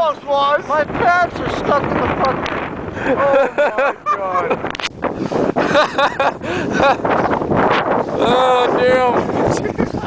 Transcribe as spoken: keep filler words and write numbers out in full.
almost was. My pants are stuck in the fucking... Oh my god. Oh damn.